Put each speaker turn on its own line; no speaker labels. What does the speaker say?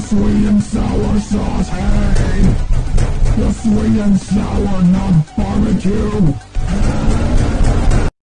sweet and sour sauce, hey! The sweet and sour nut barbecue!